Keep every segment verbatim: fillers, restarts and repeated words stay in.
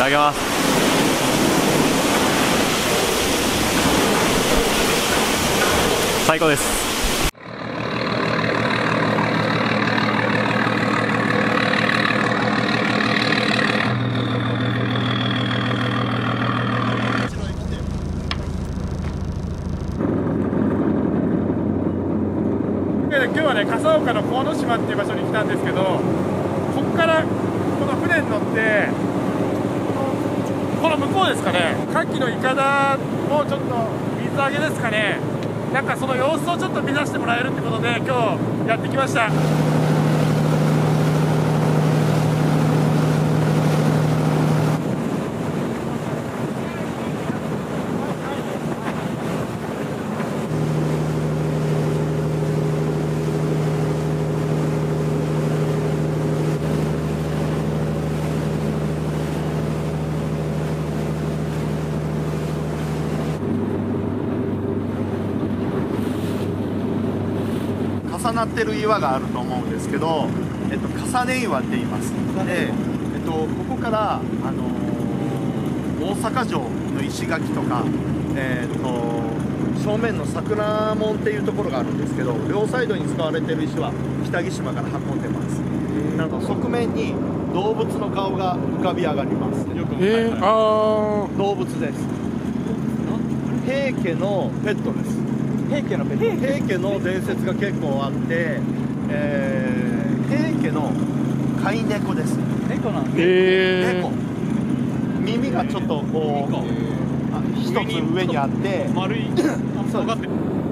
だきます。最高です。 今日はね、笠岡の鴻島っていう場所に来たんですけど、ここからこの船に乗ってこの向こうですかね、牡蠣のいかだをちょっと水揚げですかね、なんかその様子をちょっと見させてもらえるってことで今日やってきました。 重なってる岩があると思うんですけど、えっと、重ね岩って言います。で、えっと、ここから、あのー、大阪城の石垣とか、えっと、正面の桜門っていうところがあるんですけど、両サイドに使われてる石は北木島から運んでます。なので側面に動物の顔が浮かび上がります。 えー、あー動物です。平家のペットです。 平家のペット。 平家の伝説が結構あって、えー、平家の飼い猫です。 猫なんで、 えー、猫。耳がちょっとこう、あ一つ上にあって、 丸い。 そうです。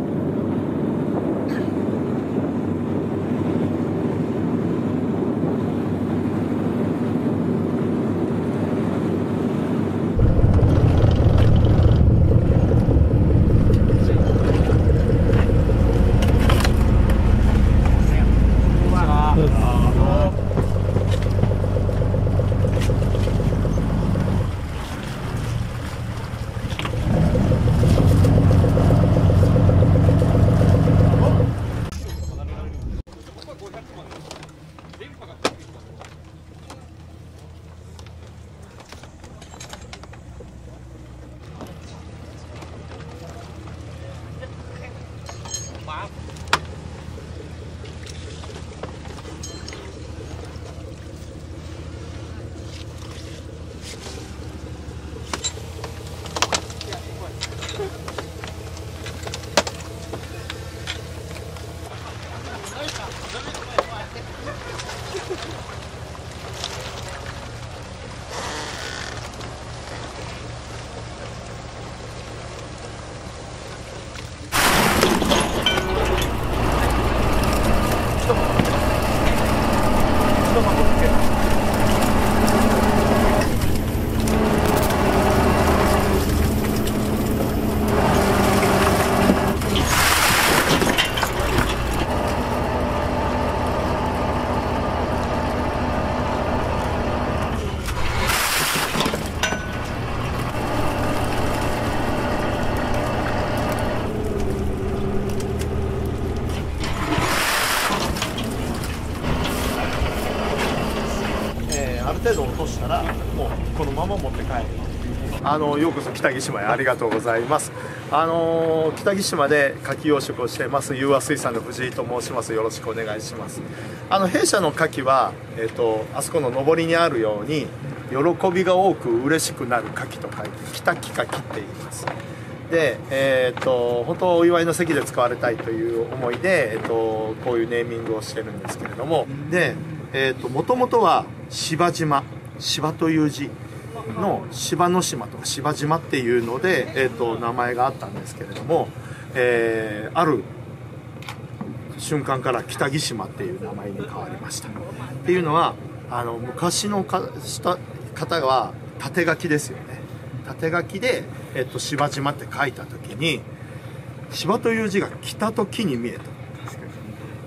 ある程度落としたらもうこのまま持って帰る。あのようこそ北木島へありがとうございます。あの北木島で牡蠣養殖をしています裕和水産の藤井と申します。よろしくお願いします。あの弊社の牡蠣は、えー、とあそこの上りにあるように喜びが多く嬉しくなる牡蠣と書いて北木牡蠣って言います。で、えー、と本当お祝いの席で使われたいという思いで、えー、とこういうネーミングをしてるんですけれども、でえー、ともともとは芝島、芝という字の芝の島とか芝島っていうので、えー、と名前があったんですけれども、えー、ある瞬間から北木島っていう名前に変わりました。っていうのはあの昔のかした方は縦書きですよね。縦書きで、えー、と芝島って書いた時に芝という字が北と木に見えたんですけど、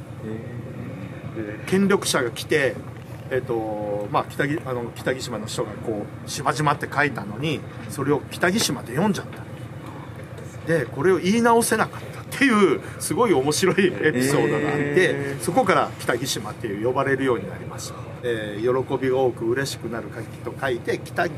権力者が来て、えーとまあ、北木あの北木島の人がこう芝島って書いたのにそれを北木島で読んじゃった。でこれを言い直せなかったっていうすごい面白いエピソードがあって、えー、そこから北木島っていう呼ばれるようになりました。えー、喜びが多く嬉しくなる牡蠣と書いて北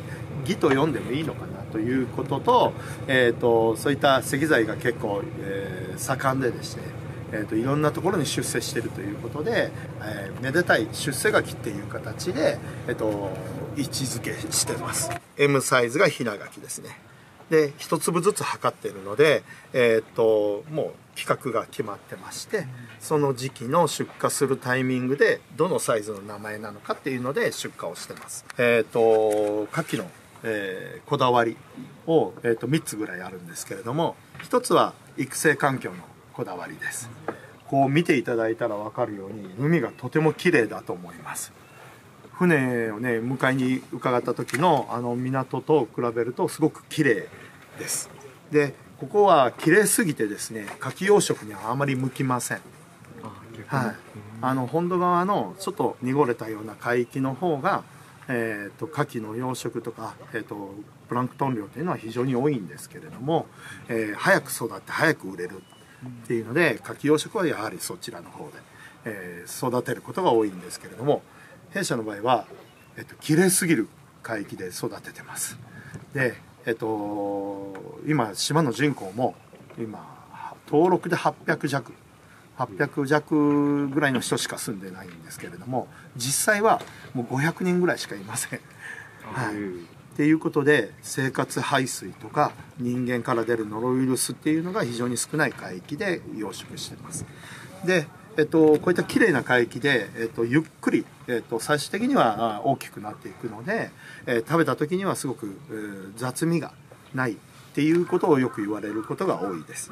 技と読んでもいいのかなということと、えー、とそういった石材が結構、えー、盛んでですね、えー、といろんなところに出世しているということで、えー、めでたい出世柿っていう形で、えー、と位置づけしてます。 エム サイズがひな柿ですね。で一粒ずつ測っているので、えー、ともう規格が決まってまして、その時期の出荷するタイミングでどのサイズの名前なのかっていうので出荷をしてます。えっ、と牡蠣の、えー、こだわりを、えー、とみっつぐらいあるんですけれども、ひとつは育成環境のこだわりです。こう見ていただいたら分かるように海がとても綺麗だと思います。船をね迎えに伺った時のあの港と比べるとすごく綺麗です。でここは綺麗すぎてですね、牡蠣養殖にはあまり向きません。はい、あの本土側のちょっと濁れたような海域の方が、えー、と牡蠣の養殖とか、えー、とプランクトン量というのは非常に多いんですけれども、えー、早く育って早く売れるっていうので牡蠣養殖はやはりそちらの方で、えー、育てることが多いんですけれども、弊社の場合は、えー、と綺麗すぎる海域で育ててます。でえっと、今島の人口も今登録ではっぴゃく弱はっぴゃく弱ぐらいの人しか住んでないんですけれども、実際はもうごひゃくにんぐらいしかいません。はい、っていうことで生活排水とか人間から出るノロウイルスっていうのが非常に少ない海域で養殖してます。でえっと、こういった綺麗な海域で、えっと、ゆっくり、えっと、最終的には大きくなっていくので、えー、食べた時にはすごく、えー、雑味がないっていうことをよく言われることが多いです。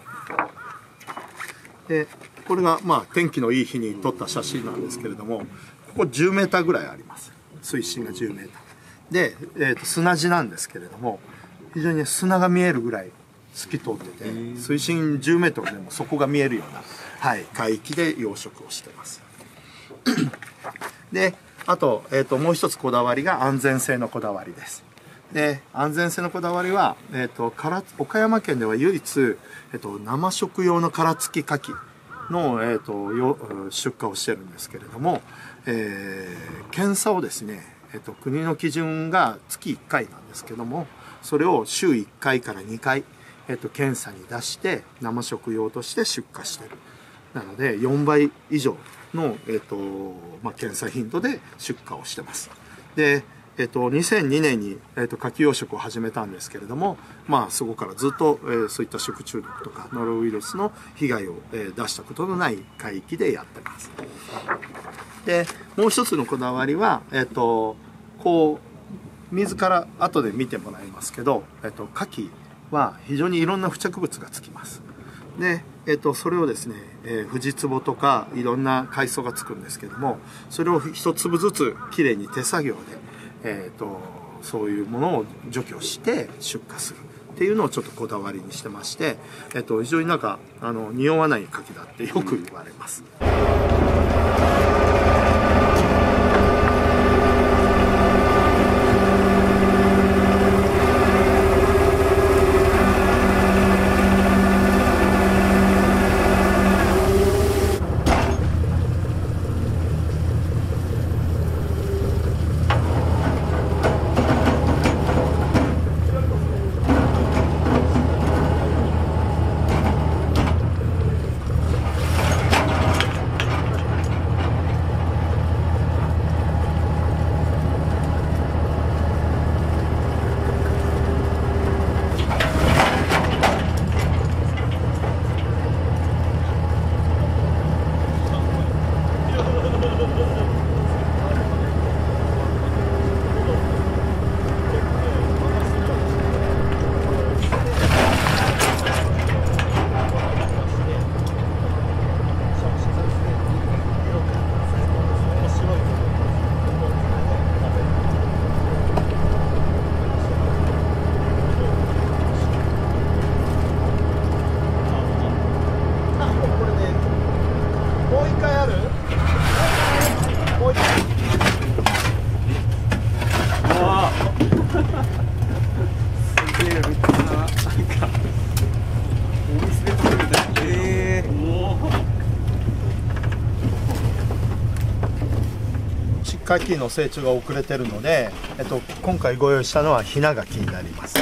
でこれが、まあ、天気のいい日に撮った写真なんですけれども、ここじゅうメーターぐらいあります。水深がじゅうメーターで、えー、と砂地なんですけれども、非常に、ね、砂が見えるぐらい透き通ってて、水深じゅうメートルでも底が見えるような、はい、海域で養殖をしてますであと、えー、ともう一つこだわりが安全性のこだわりです。で安全性のこだわりは、えー、とから岡山県では唯一、えー、と生食用の殻付き牡蠣の、えー、とよ出荷をしてるんですけれども、えー、検査をですね、えー、と国の基準が月いっかいなんですけども、それを週いっかいからにかい、えー、と検査に出して生食用として出荷してる。なのでよんばい以上の、えーとまあ、検査頻度で出荷をしてます。で、えー、とにせんにねんに、えー、と牡蠣養殖を始めたんですけれども、まあ、そこからずっと、えー、そういった食中毒とかノロウイルスの被害を、えー、出したことのない海域でやってます。でもう一つのこだわりは、えー、とこう水から後で見てもらいますけど、えー、と牡蠣は非常にいろんな付着物がつきます。で、えー、とそれをですね、えー、フジツボとかいろんな海藻がつくんですけども、それを一粒ずつきれいに手作業で、えー、とそういうものを除去して出荷するっていうのをちょっとこだわりにしてまして、えー、と非常になんかあの匂わない牡蠣だってよく言われます。 牡蠣の成長が遅れてるので、えっと、今回ご用意したのはひな牡蠣になります。はい、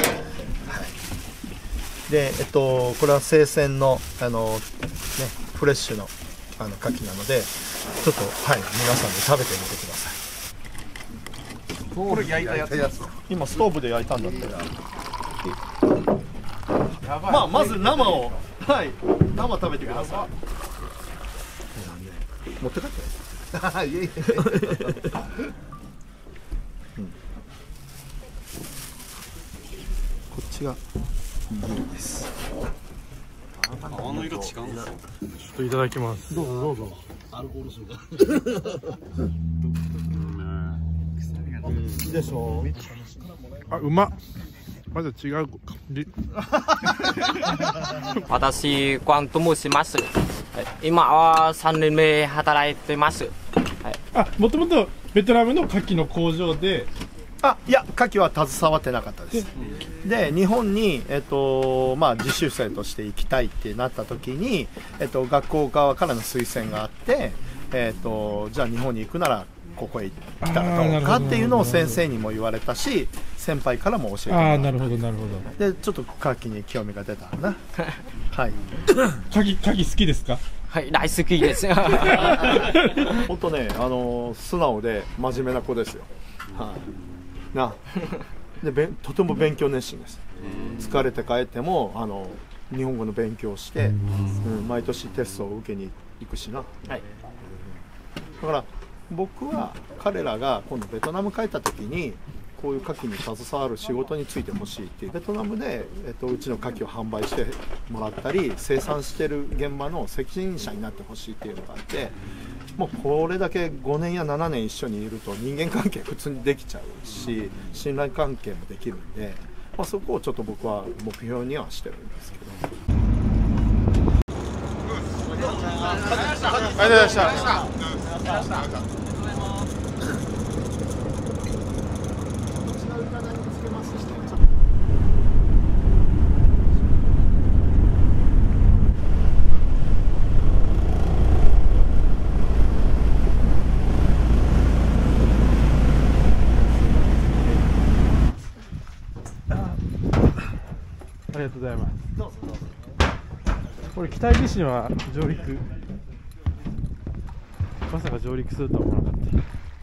で、えっと、これは生鮮のあの、ね、フレッシュのあの牡蠣なので、ちょっと、はい、皆さんで食べてみてください。 これ焼いたやつ。 今ストーブで焼いたんだって。まあまず生を、はい、生食べてください。持って帰って。こっちがいいです。 あの色違うんですよ。ちょっといただきます。 どうぞどうぞ。 アルコール臭が。 いいでしょう。 あ、うまっ。まず違う感じ。 私、光と申します。今はさんねんめ働いてます。 あ、もともとベトナムの牡蠣の工場で。 あ、いや、牡蠣は携わってなかったです。で、日本に、えっと、まあ、実習生として行きたいってなった時に、えっと、学校側からの推薦があって、えっと、じゃあ日本に行くなら、ここへ来たらどうかっていうのを先生にも言われたし、先輩からも教えてもらった。 ああ、なるほど、なるほど。 で、ちょっと牡蠣に興味が出たな。はい。 牡蠣、牡蠣好きですか？ はい、大好きです。 本当ね、あの素直で真面目な子ですよ。はい。な。で、べとても勉強熱心です。疲れて帰ってもあの日本語の勉強をして、うん、毎年テストを受けに行くしな。はい。だから僕は彼らが今度ベトナム帰った時にこういう牡蠣に携わる仕事に就いてほしいっていう、ベトナムで、えっと、うちの牡蠣を販売してもらったり生産してる現場の責任者になってほしいっていうのがあって、もうこれだけごねんやななねん一緒にいると人間関係普通にできちゃうし、信頼関係もできるんで、まあ、そこをちょっと僕は目標にはしてるんですけど。 ありがとうございました。ありがとうございます。どうぞどうぞ。これ北木市には上陸、まさか上陸するとは思わなかった。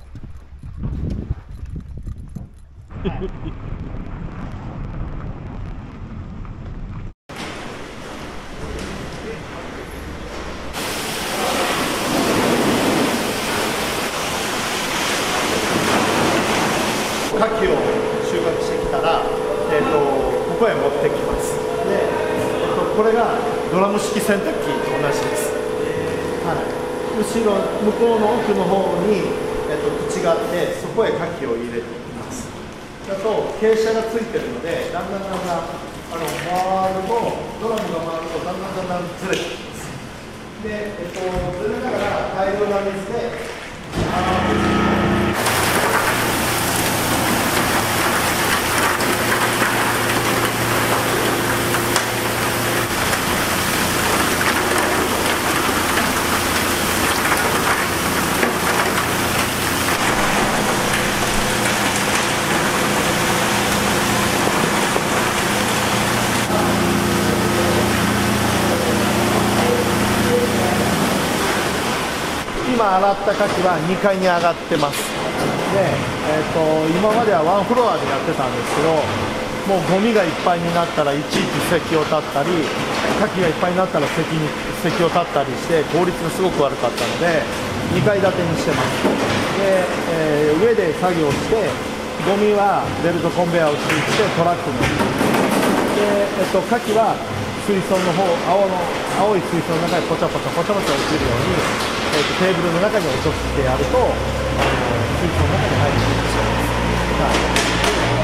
牡蠣を収穫してきたら、えー、とここへ持ってきます。で、えー、とこれがドラム式洗濯機と同じです。はい、後ろ向こうの奥の方に、えー、と口があって、そこへ牡蠣を入れていきます。だと傾斜がついてるので、だんだんだんだんあの回ると、ドラムが回るとだんだんだんだんずれてきます。で、えー、とずれながら大量な水で洗う。今洗った牡蠣はにかいに上がってます。で、えー、と今まではワンフロアでやってたんですけど、もうゴミがいっぱいになったらいちいち席を立ったり、牡蠣がいっぱいになったら席に席を立ったりして効率がすごく悪かったのでにかい建てにしてます。で、えー、上で作業してゴミはベルトコンベヤーを敷いてトラックにで、えー、と牡蠣は水槽の方、青の青い水槽の中にポチャポチャポチャポチャ落ちるように、えー、とテーブルの中に落としてやると、あの水槽の中に入っていってしまいます。はい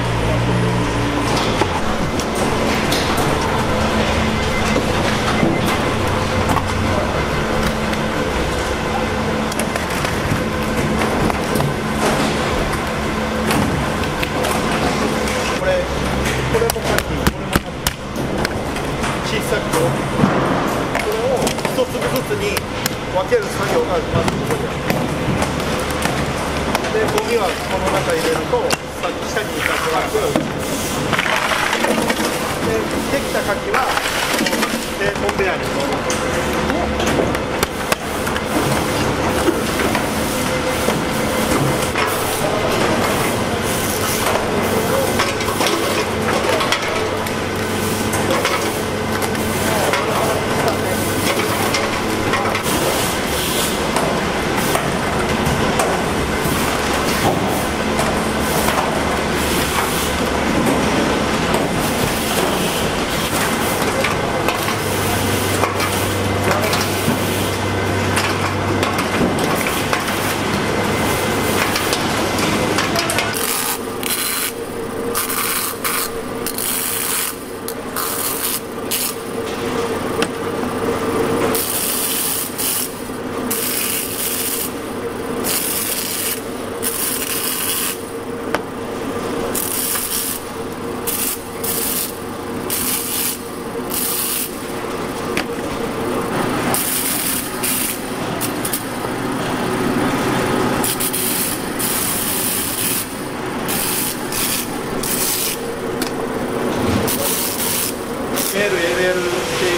これ、これも牡蠣、これも牡蠣、小さくこれを一粒ずつに分ける作業がまずここにある。 でゴミはこの中入れるとさっき下にいたトラックでできたカキはでコンベヤーに乗る。エル、エルエル っていう、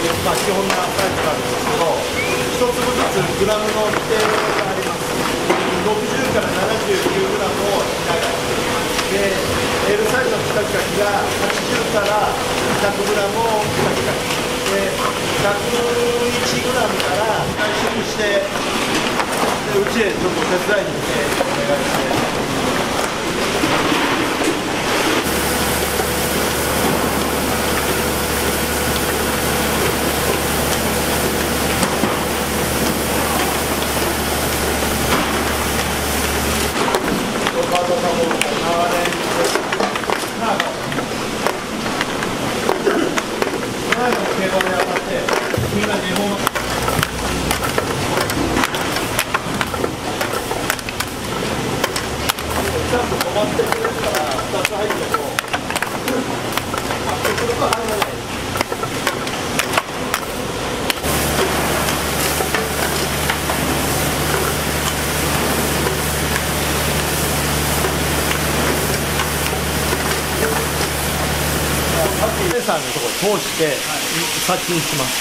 まあ、基本なサイズなんですけど、一粒ずつグラムの規定があります。ろくじゅうからななじゅうきゅうグラムを長い。で、L サイズのキタキタキがはちじゅうからひゃくグラムをキタキタキ。で、ひゃくいちグラムから回収して、でうちへちょっと手伝いに来てお願いして。さんのところを通して殺菌します、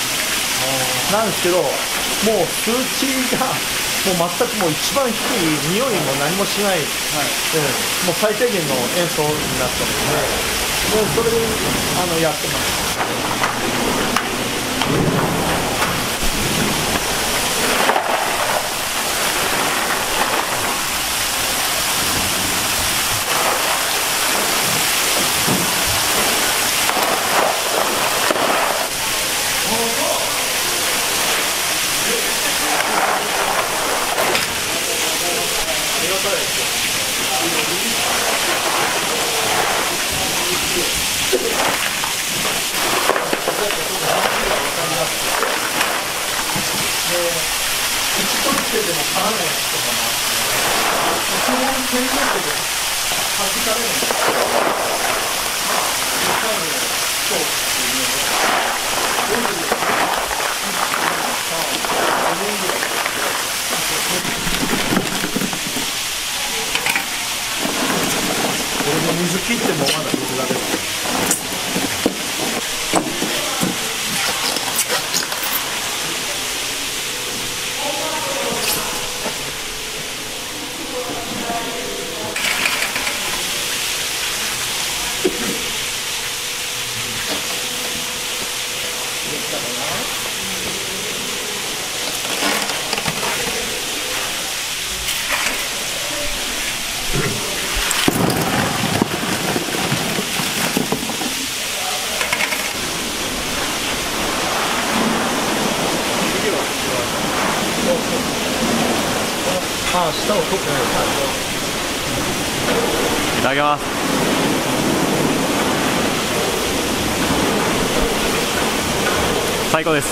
はい、なんですけどもう数値がもう全くもう一番低い匂いも何もしない、はい、うん、もう最低限の塩素になったので、はい、でそれであのやってます。水切ってもまだ水が出る。ああ、下を取ってない。 いただきます。最高です。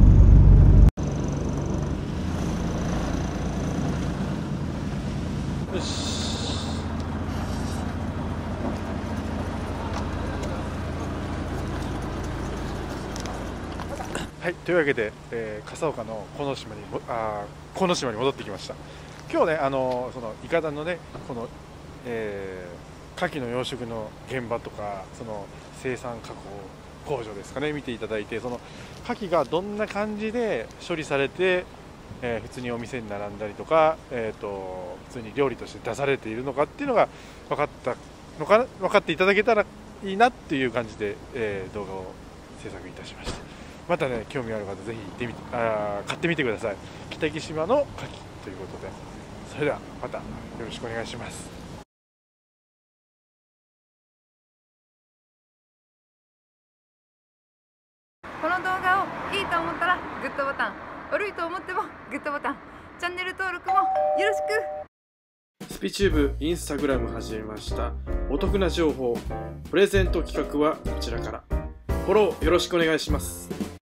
よし。はい、というわけで、えー、笠岡の鴻島にもあ鴻島に戻ってきました。 今日ねあのそのいかだのねこの、えー、牡蠣の養殖の現場とかその生産加工工場ですかね見ていただいて、その牡蠣がどんな感じで処理されて、えー、普通にお店に並んだりとか、えー、と普通に料理として出されているのかっていうのが分かったのか分かっていただけたらいいなっていう感じで、えー、動画を制作いたしました。またね興味ある方ぜひ行ってみあ買ってみてください。北木島の牡蠣ということで、それではまたよろしくお願いします。 この動画をいいと思ったらグッドボタン、悪いと思ってもグッドボタン、チャンネル登録もよろしく。 スピチューブインスタグラム始めました。お得な情報プレゼント企画はこちらからフォローよろしくお願いします。